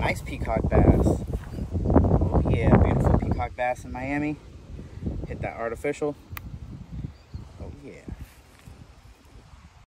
nice peacock bass. Oh yeah, beautiful peacock bass in Miami. Hit that artificial.